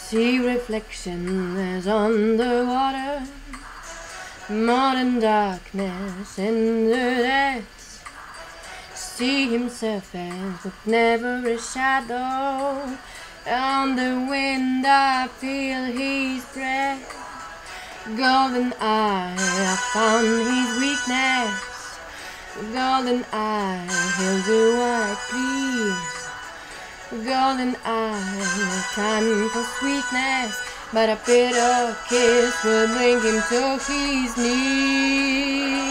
See reflections on the water, modern darkness in the depths. See himself as with never a shadow. On the wind I feel his breath. Goldeneye, I found his weakness. Goldeneye, he'll do what I please. Goldeneye, no time for sweetness, but a bitter kiss will bring him to his knees.